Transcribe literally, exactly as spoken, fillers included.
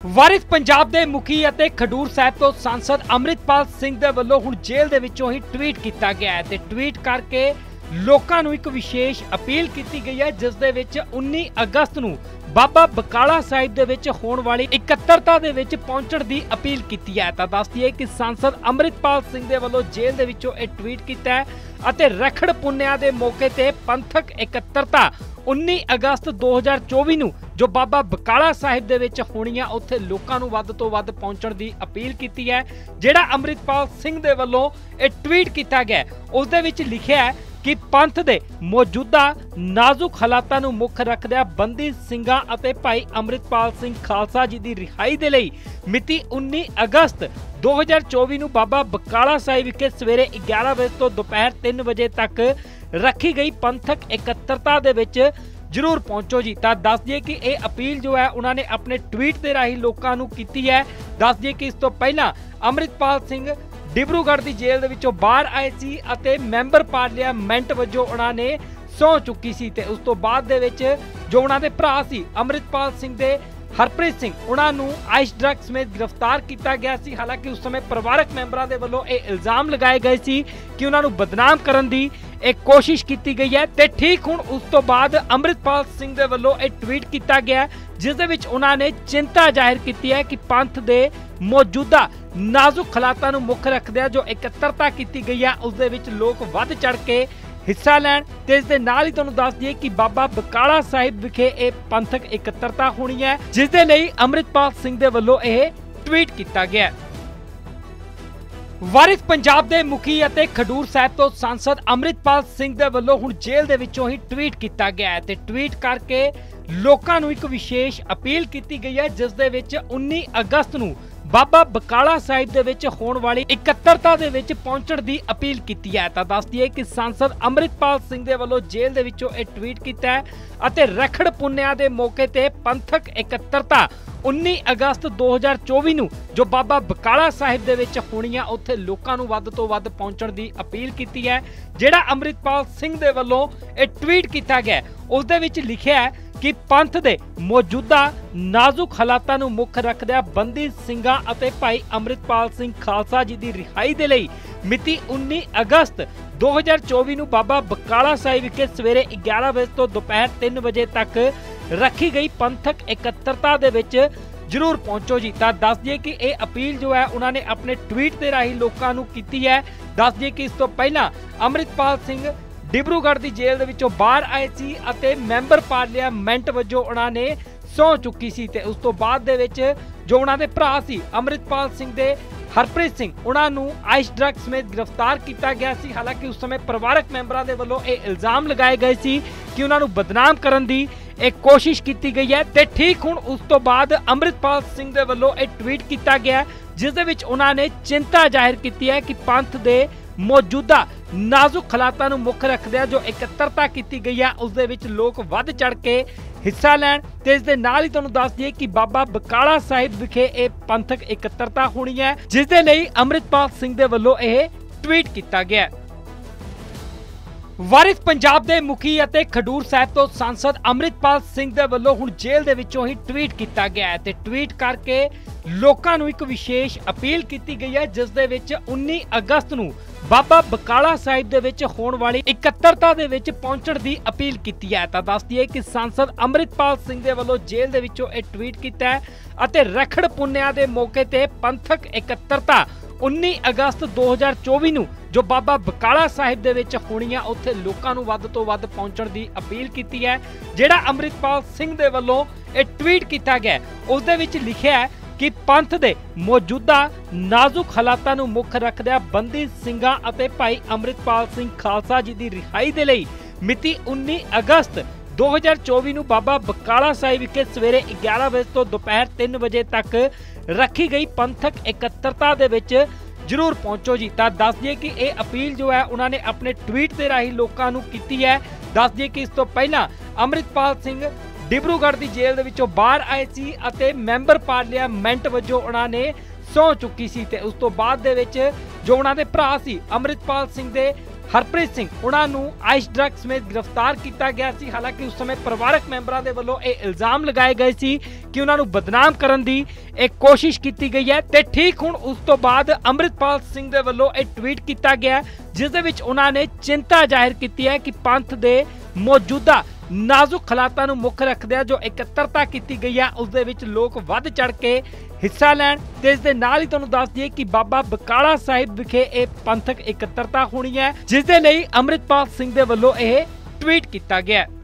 ਵਾਰਿਸ ਪੰਜਾਬ ਦੇ ਮੁਖੀ ਅਤੇ ਖਡੂਰ ਸਾਹਿਬ ਤੋਂ सांसद ਅਮਰਿਤਪਾਲ ਸਿੰਘ ਦੇ ਵੱਲੋਂ ਹੁਣ ਜੇਲ੍ਹ ਦੇ ਵਿੱਚੋਂ ਹੀ ਟਵੀਟ ਕੀਤਾ ਗਿਆ ਹੈ ਤੇ ਟਵੀਟ ਕਰਕੇ ਲੋਕਾਂ ਨੂੰ ਇੱਕ ਵਿਸ਼ੇਸ਼ ਅਪੀਲ ਕੀਤੀ ਗਈ ਹੈ, ਜਿਸ ਦੇ ਵਿੱਚ ਉੱਨੀ ਅਗਸਤ ਨੂੰ ਬਾਬਾ ਬਕਾਲਾ ਸਾਹਿਬ ਦੇ ਵਿੱਚ ਹੋਣ ਵਾਲੀ ਇਕੱਤਰਤਾ ਦੇ ਵਿੱਚ ਪਹੁੰਚਣ ਦੀ ਅਪੀਲ ਕੀਤੀ ਹੈ। ਤਾਂ ਦੱਸ ਦਈਏ ਕਿ सांसद ਅਮਰਿਤਪਾਲ ਸਿੰਘ ਦੇ ਵੱਲੋਂ ਜੇਲ੍ਹ ਦੇ ਵਿੱਚੋਂ ਇਹ ਟਵੀਟ ਕੀਤਾ ਹੈ ਅਤੇ ਰਖੜ ਪੁੰਨਿਆ ਦੇ ਮੌਕੇ ਤੇ ਪੰਥਕ ਇਕੱਤਰਤਾ ਉੱਨੀ ਅਗਸਤ ਦੋ ਹਜ਼ਾਰ ਚੌਵੀ ਨੂੰ ਜੋ ਬਾਬਾ ਬਕਾਲਾ ਸਾਹਿਬ ਦੇ ਵਿੱਚ ਹੋਣੀ ਆ, ਉੱਥੇ ਲੋਕਾਂ ਨੂੰ ਵੱਧ ਤੋਂ ਵੱਧ ਪਹੁੰਚਣ ਦੀ ਅਪੀਲ ਕੀਤੀ ਹੈ। ਜਿਹੜਾ ਅਮਰਿਤਪਾਲ ਸਿੰਘ ਦੇ ਵੱਲੋਂ ਇਹ ਟਵੀਟ ਕੀਤਾ ਗਿਆ ਉਸ ਦੇ ਵਿੱਚ ਲਿਖਿਆ ਹੈ ਕਿ ਪੰਥ ਦੇ ਮੌਜੂਦਾ ਨਾਜ਼ੁਕ ਹਾਲਾਤਾਂ ਨੂੰ ਮੁੱਖ ਰੱਖਦਿਆਂ ਬੰਦੀ ਸਿੰਘਾਂ ਅਤੇ ਭਾਈ ਅਮਰਿਤਪਾਲ ਸਿੰਘ ਖਾਲਸਾ ਜੀ ਦੀ ਰਿਹਾਈ ਦੇ ਲਈ ਮਿਤੀ ਉੱਨੀ ਅਗਸਤ ਦੋ ਹਜ਼ਾਰ ਚੌਵੀ ਨੂੰ ਬਾਬਾ ਬਕਾਲਾ ਸਾਹਿਬ ਵਿਖੇ ਸਵੇਰੇ ਗਿਆਰਾਂ ਵਜੇ ਤੋਂ ਦੁਪਹਿਰ ਤਿੰਨ ਵਜੇ ਤੱਕ ਰੱਖੀ ਗਈ ਪੰਥਕ ਇਕੱਤਰਤਾ ਦੇ ਵਿੱਚ ਜ਼ਰੂਰ ਪਹੁੰਚੋ ਜੀ। ਤਾਂ ਦੱਸ ਦਈਏ ਕਿ ਇਹ ਅਪੀਲ ਜੋ ਹੈ ਉਹਨਾਂ ਨੇ ਆਪਣੇ ਟਵੀਟ ਦੇ ਰਾਹੀਂ ਲੋਕਾਂ ਨੂੰ ਕੀਤੀ ਹੈ। ਦੱਸ ਦਈਏ ਕਿ ਇਸ ਤੋਂ ਪਹਿਲਾਂ ਅਮਰਿਤਪਾਲ ਸਿੰਘ ਡਿਬਰੂਗੜ੍ਹ ਦੀ ਜੇਲ੍ਹ ਦੇ ਵਿੱਚੋਂ ਬਾਹਰ ਆਏ ਸੀ ਅਤੇ ਮੈਂਬਰ ਪਾਰਲੀਮੈਂਟ ਵਜੋਂ ਉਹਨਾਂ ਨੇ ਸਹੁੰ ਚੁੱਕੀ ਸੀ ਤੇ ਉਸ ਤੋਂ ਬਾਅਦ ਦੇ ਵਿੱਚ ਜੋ ਉਹਨਾਂ ਦੇ ਭਰਾ ਸੀ ਅਮਰਿਤਪਾਲ ਸਿੰਘ ਦੇ ਹਰਪ੍ਰੀਤ ਸਿੰਘ, ਉਹਨਾਂ ਨੂੰ ਆਈਸ ਡਰੱਗ ਸਮੇਤ ਗ੍ਰਿਫਤਾਰ ਕੀਤਾ ਗਿਆ ਸੀ। ਹਾਲਾਂਕਿ ਉਸ ਸਮੇਂ ਪਰਿਵਾਰਕ ਮੈਂਬਰਾਂ ਦੇ ਵੱਲੋਂ ਇਹ ਇਲਜ਼ਾਮ ਲਗਾਏ ਗਏ ਸੀ ਕਿ ਉਹਨਾਂ ਨੂੰ ਬਦਨਾਮ ਕਰਨ ਦੀ ਇਹ ਕੋਸ਼ਿਸ਼ ਕੀਤੀ ਗਈ ਹੈ ਤੇ ਠੀਕ ਹੁਣ ਉਸ ਤੋਂ ਬਾਅਦ ਅਮਰਿਤਪਾਲ ਸਿੰਘ ਦੇ ਵੱਲੋਂ ਇਹ ਟਵੀਟ ਕੀਤਾ ਗਿਆ, ਜਿਸ ਦੇ ਵਿੱਚ ਉਹਨਾਂ ਨੇ ਚਿੰਤਾ ਜ਼ਾਹਿਰ ਕੀਤੀ ਹੈ ਕਿ ਪੰਥ ਦੇ ਮੌਜੂਦਾ ਨਾਜ਼ੁਕ ਹਾਲਾਤਾਂ ਨੂੰ ਮੁੱਖ ਰੱਖਦਿਆਂ ਜੋ ਇਕੱਤਰਤਾ ਕੀਤੀ ਗਈ ਹੈ ਉਸ ਦੇ ਵਿੱਚ ਲੋਕ ਵੱਧ ਚੜ ਕੇ ਹਿੱਸਾ ਲੈਣ ਤੇ ਇਸ ਦੇ ਨਾਲ ਹੀ ਤੁਹਾਨੂੰ ਦੱਸ ਦਈਏ ਕਿ ਬਾਬਾ ਬਕਾਲਾ ਸਾਹਿਬ ਵਿਖੇ ਇਹ ਪੰਥਕ ਇਕੱਤਰਤਾ ਹੋਣੀ ਹੈ, ਜਿਸ ਦੇ ਲਈ ਅਮਰਿਤਪਾਲ ਸਿੰਘ ਦੇ ਵੱਲੋਂ ਇਹ ਟਵੀਟ ਕੀਤਾ ਗਿਆ। ਵਾਰਿਸ ਪੰਜਾਬ ਦੇ ਮੁਖੀ ਅਤੇ ਖਡੂਰ ਸਾਹਿਬ ਤੋਂ सांसद ਅਮਰਿਤਪਾਲ ਸਿੰਘ ਦੇ ਵੱਲੋਂ ਹੁਣ ਜੇਲ੍ਹ ਦੇ ਵਿੱਚੋਂ ਹੀ ਟਵੀਟ ਕੀਤਾ ਗਿਆ ਹੈ ਤੇ ਟਵੀਟ ਕਰਕੇ ਲੋਕਾਂ ਨੂੰ ਇੱਕ ਵਿਸ਼ੇਸ਼ ਅਪੀਲ ਕੀਤੀ ਗਈ ਹੈ, ਜਿਸ ਦੇ ਵਿੱਚ ਉੱਨੀ ਅਗਸਤ ਨੂੰ ਬਾਬਾ ਬਕਾਲਾ ਸਾਹਿਬ ਦੇ ਵਿੱਚ ਹੋਣ ਵਾਲੀ ਇਕੱਤਰਤਾ ਦੇ ਵਿੱਚ ਪਹੁੰਚਣ ਦੀ ਅਪੀਲ ਕੀਤੀ ਹੈ। ਤਾਂ ਦੱਸ ਦਈਏ ਕਿ सांसद ਅਮਰਿਤਪਾਲ ਸਿੰਘ ਦੇ ਵੱਲੋਂ ਜੇਲ੍ਹ ਦੇ ਵਿੱਚੋਂ ਇਹ ਟਵੀਟ ਕੀਤਾ ਹੈ ਅਤੇ ਰਖੜ ਪੁੰਨਿਆ ਦੇ ਮੌਕੇ ਤੇ ਪੰਥਕ ਇਕੱਤਰਤਾ ਉੱਨੀ ਅਗਸਤ ਦੋ ਹਜ਼ਾਰ ਚੌਵੀ ਨੂੰ ਜੋ ਬਾਬਾ ਬਕਾਲਾ ਸਾਹਿਬ ਦੇ ਵਿੱਚ ਹੋਣੀ ਆ, ਉੱਥੇ ਲੋਕਾਂ ਨੂੰ ਵੱਧ ਤੋਂ ਵੱਧ ਪਹੁੰਚਣ ਦੀ ਅਪੀਲ ਕੀਤੀ ਹੈ। ਜਿਹੜਾ ਅਮਰਿਤਪਾਲ ਸਿੰਘ ਦੇ ਵੱਲੋਂ ਇਹ ਟਵੀਟ ਕੀਤਾ ਗਿਆ ਉਸ ਦੇ ਵਿੱਚ ਲਿਖਿਆ ਹੈ ਕਿ ਪੰਥ ਦੇ ਮੌਜੂਦਾ ਨਾਜ਼ੁਕ ਹਾਲਾਤਾਂ ਨੂੰ ਮੁੱਖ ਰੱਖਦਿਆਂ ਬੰਦੀ ਸਿੰਘਾਂ ਅਤੇ ਭਾਈ ਅਮਰਿਤਪਾਲ ਸਿੰਘ ਖਾਲਸਾ ਜੀ ਦੀ ਰਿਹਾਈ ਦੇ ਲਈ ਮਿਤੀ ਉੱਨੀ ਅਗਸਤ ਦੋ ਹਜ਼ਾਰ ਚੌਵੀ ਨੂੰ ਬਾਬਾ ਬਕਾਲਾ ਸਾਹਿਬ ਵਿਖੇ ਸਵੇਰੇ ਗਿਆਰਾਂ ਵਜੇ ਤੋਂ ਦੁਪਹਿਰ ਤਿੰਨ ਵਜੇ ਤੱਕ ਰੱਖੀ ਗਈ ਪੰਥਕ ਇਕੱਤਰਤਾ ਦੇ ਵਿੱਚ ਜ਼ਰੂਰ ਪਹੁੰਚੋ ਜੀ। ਤਾਂ ਦੱਸ ਦਈਏ ਕਿ ਇਹ ਅਪੀਲ ਜੋ ਹੈ ਉਹਨਾਂ ਨੇ ਆਪਣੇ ਟਵੀਟ ਦੇ ਰਾਹੀਂ ਲੋਕਾਂ ਨੂੰ ਕੀਤੀ ਹੈ। ਦੱਸ ਦਈਏ ਕਿ ਇਸ ਤੋਂ ਪਹਿਲਾਂ ਅਮਰਿਤਪਾਲ ਸਿੰਘ ਡਿਬਰੂਗੜ੍ਹ ਦੀ ਜੇਲ੍ਹ ਦੇ ਵਿੱਚੋਂ ਬਾਹਰ ਆਏ ਸੀ ਅਤੇ ਮੈਂਬਰ ਪਾਰਲੀਮੈਂਟ ਵਜੋਂ ਉਹਨਾਂ ਨੇ ਸਹੁੰ ਚੁੱਕੀ ਸੀ ਤੇ ਉਸ ਤੋਂ ਬਾਅਦ ਦੇ ਵਿੱਚ ਜੋ ਉਹਨਾਂ ਦੇ ਭਰਾ ਸੀ ਅਮਰਿਤਪਾਲ ਸਿੰਘ ਦੇ ਹਰਪ੍ਰੀਤ ਸਿੰਘ, ਉਹਨਾਂ ਨੂੰ ਆਈਸ ਡਰੱਗ ਸਮੇਤ ਗ੍ਰਿਫਤਾਰ ਕੀਤਾ ਗਿਆ ਸੀ। ਹਾਲਾਂਕਿ ਉਸ ਸਮੇਂ ਪਰਿਵਾਰਕ ਮੈਂਬਰਾਂ ਦੇ ਵੱਲੋਂ ਇਹ ਇਲਜ਼ਾਮ ਲਗਾਏ ਗਏ ਸੀ ਕਿ ਉਹਨਾਂ ਨੂੰ ਬਦਨਾਮ ਕਰਨ ਦੀ ਇਹ ਕੋਸ਼ਿਸ਼ ਕੀਤੀ ਗਈ ਹੈ ਤੇ ਠੀਕ ਹੁਣ ਉਸ ਤੋਂ ਬਾਅਦ ਅਮਰਿਤਪਾਲ ਸਿੰਘ ਦੇ ਵੱਲੋਂ ਇਹ ਟਵੀਟ ਕੀਤਾ ਗਿਆ, ਜਿਸ ਦੇ ਵਿੱਚ ਉਹਨਾਂ ਨੇ ਚਿੰਤਾ ਜ਼ਾਹਿਰ ਕੀਤੀ ਹੈ ਕਿ ਪੰਥ ਦੇ ਮੌਜੂਦਾ ਨਾਜ਼ੁਕ ਹਾਲਾਤਾਂ ਨੂੰ ਮੁੱਖ ਰੱਖਦਿਆਂ ਜੋ ਇਕੱਤਰਤਾ ਕੀਤੀ ਗਈ ਹੈ ਉਸ ਦੇ ਵਿੱਚ ਲੋਕ ਵੱਧ ਚੜ ਕੇ ਹਿੱਸਾ ਲੈਣ ਤੇ ਇਸ ਦੇ ਨਾਲ ਹੀ ਤੁਹਾਨੂੰ ਦੱਸ ਦਈਏ ਕਿ ਬਾਬਾ ਬਕਾਲਾ ਸਾਹਿਬ ਵਿਖੇ ਇਹ ਪੰਥਕ ਇਕੱਤਰਤਾ ਹੋਣੀ ਹੈ, ਜਿਸ ਦੇ ਲਈ ਅਮਰਿਤਪਾਲ ਸਿੰਘ ਦੇ ਵੱਲੋਂ ਇਹ ਟਵੀਟ ਕੀਤਾ ਗਿਆ। ਵਾਰਿਸ ਪੰਜਾਬ ਦੇ ਮੁਖੀ ਅਤੇ ਖਡੂਰ ਸਾਹਿਬ ਤੋਂ सांसद ਅਮਰਿਤਪਾਲ ਸਿੰਘ ਦੇ ਵੱਲੋਂ ਹੁਣ ਜੇਲ੍ਹ ਦੇ ਵਿੱਚੋਂ ਹੀ ਟਵੀਟ ਕੀਤਾ ਗਿਆ ਹੈ ਤੇ ਟਵੀਟ ਕਰਕੇ ਲੋਕਾਂ ਨੂੰ ਇੱਕ ਵਿਸ਼ੇਸ਼ ਅਪੀਲ ਕੀਤੀ ਗਈ ਹੈ, ਜਿਸ ਦੇ ਵਿੱਚ ਉੱਨੀ ਅਗਸਤ ਨੂੰ ਬਾਬਾ ਬਕਾਲਾ ਸਾਹਿਬ ਦੇ ਵਿੱਚ ਹੋਣ ਵਾਲੀ ਇਕੱਤਰਤਾ ਦੇ ਵਿੱਚ ਪਹੁੰਚਣ ਦੀ ਅਪੀਲ ਕੀਤੀ ਹੈ। ਤਾਂ ਦੱਸ ਦਈਏ ਕਿ सांसद ਅਮਰਿਤਪਾਲ ਸਿੰਘ ਦੇ ਵੱਲੋਂ ਜੇਲ੍ਹ ਦੇ ਵਿੱਚੋਂ ਇਹ ਟਵੀਟ ਕੀਤਾ ਹੈ ਅਤੇ ਰਖੜ ਪੁੰਨਿਆ ਦੇ ਮੌਕੇ ਤੇ ਪੰਥਕ ਇਕੱਤਰਤਾ ਉੱਨੀ ਅਗਸਤ ਦੋ ਹਜ਼ਾਰ ਚੌਵੀ ਨੂੰ ਜੋ ਬਾਬਾ ਬਕਾਲਾ ਸਾਹਿਬ ਦੇ ਵਿੱਚ ਹੋਣੀ ਆ, ਉੱਥੇ ਲੋਕਾਂ ਨੂੰ ਵੱਧ ਤੋਂ ਵੱਧ ਪਹੁੰਚਣ ਦੀ ਅਪੀਲ ਕੀਤੀ ਹੈ। ਜਿਹੜਾ ਅਮਰਿਤਪਾਲ ਸਿੰਘ ਦੇ ਵੱਲੋਂ ਇਹ ਟਵੀਟ ਕੀਤਾ ਗਿਆ ਉਸ ਦੇ ਵਿੱਚ ਲਿਖਿਆ ਹੈ ਕਿ ਪੰਥ ਦੇ ਮੌਜੂਦਾ ਨਾਜ਼ੁਕ ਹਾਲਾਤਾਂ ਨੂੰ ਮੁੱਖ ਰੱਖਦਿਆਂ ਬੰਦੀ ਸਿੰਘਾਂ ਅਤੇ ਭਾਈ ਅਮਰਿਤਪਾਲ ਸਿੰਘ ਖਾਲਸਾ ਜੀ ਦੀ ਰਿਹਾਈ ਦੇ ਲਈ ਮਿਤੀ ਉੱਨੀ ਅਗਸਤ ਦੋ ਹਜ਼ਾਰ ਚੌਵੀ ਨੂੰ ਬਾਬਾ ਬਕਾਲਾ ਸਾਹਿਬ ਵਿਖੇ ਸਵੇਰੇ ਗਿਆਰਾਂ ਵਜੇ ਤੋਂ ਦੁਪਹਿਰ ਤਿੰਨ ਵਜੇ ਤੱਕ ਰੱਖੀ ਗਈ ਪੰਥਕ ਇਕੱਤਰਤਾ ਦੇ ਵਿੱਚ ਜ਼ਰੂਰ ਪਹੁੰਚੋ ਜੀ। ਤਾਂ ਦੱਸ ਦਈਏ ਕਿ ਇਹ ਅਪੀਲ ਜੋ ਹੈ ਉਹਨਾਂ ਨੇ ਆਪਣੇ ਟਵੀਟ ਦੇ ਰਾਹੀਂ ਲੋਕਾਂ ਨੂੰ ਕੀਤੀ ਹੈ। ਦੱਸ ਦਈਏ ਕਿ ਇਸ ਤੋਂ ਪਹਿਲਾਂ ਅਮਰਿਤਪਾਲ ਸਿੰਘ ਡਿਬਰੂਗੜ੍ਹ ਦੀ ਜੇਲ੍ਹ ਦੇ ਵਿੱਚੋਂ ਬਾਹਰ ਆਏ ਸੀ ਅਤੇ ਮੈਂਬਰ ਪਾਰਲੀਮੈਂਟ ਵਜੋਂ ਉਹਨਾਂ ਨੇ ਸਹੁੰ ਚੁੱਕੀ ਸੀ ਤੇ ਉਸ ਤੋਂ ਬਾਅਦ ਦੇ ਵਿੱਚ ਜੋ ਉਹਨਾਂ ਦੇ ਭਰਾ ਸੀ ਅਮਰਿਤਪਾਲ ਸਿੰਘ ਦੇ ਹਰਪ੍ਰੀਤ ਸਿੰਘ ਉਹਨਾਂ ਨੂੰ ਆਈਸ ਡਰੱਗ ਸਮੇਤ ਗ੍ਰਿਫਤਾਰ ਕੀਤਾ ਗਿਆ ਸੀ। ਹਾਲਾਂਕਿ ਉਸ ਸਮੇਂ ਪਰਿਵਾਰਕ ਮੈਂਬਰਾਂ ਦੇ ਵੱਲੋਂ ਇਹ ਇਲਜ਼ਾਮ ਲਗਾਏ ਗਏ ਸੀ ਕਿ ਉਹਨਾਂ ਨੂੰ ਬਦਨਾਮ ਕਰਨ ਦੀ ਇੱਕ ਕੋਸ਼ਿਸ਼ ਕੀਤੀ ਗਈ ਹੈ ਤੇ ਠੀਕ ਹੁਣ ਉਸ ਤੋਂ ਬਾਅਦ ਅੰਮ੍ਰਿਤਪਾਲ ਸਿੰਘ ਦੇ ਵੱਲੋਂ ਇਹ ਟਵੀਟ ਕੀਤਾ ਗਿਆ, ਜਿਸ ਦੇ ਵਿੱਚ ਉਹਨਾਂ ਨੇ ਚਿੰਤਾ ਜ਼ਾਹਿਰ ਕੀਤੀ ਹੈ ਕਿ ਪੰਥ ਦੇ ਮੌਜੂਦਾ ਨਾਜ਼ੁਕ ਹਾਲਾਤਾਂ ਨੂੰ ਮੁੱਖ ਰੱਖਦਿਆਂ ਜੋ ਇਕੱਤਰਤਾ ਕੀਤੀ ਗਈ ਹੈ ਉਸ ਦੇ ਵਿੱਚ ਲੋਕ ਵੱਧ ਚੜ ਕੇ ਹਿੱਸਾ ਲੈਣ ਤੇ ਇਸ ਦੇ ਨਾਲ ਹੀ ਤੁਹਾਨੂੰ ਦੱਸ ਦਈਏ ਕਿ ਬਾਬਾ ਬਕਾਲਾ ਸਾਹਿਬ ਵਿਖੇ ਇਹ ਪੰਥਕ ਇਕੱਤਰਤਾ ਹੋਣੀ ਹੈ, ਜਿਸ ਦੇ ਲਈ ਅੰਮ੍ਰਿਤਪਾਲ ਸਿੰਘ ਦੇ ਵੱਲੋਂ ਇਹ ਟਵੀਟ ਕੀਤਾ ਗਿਆ।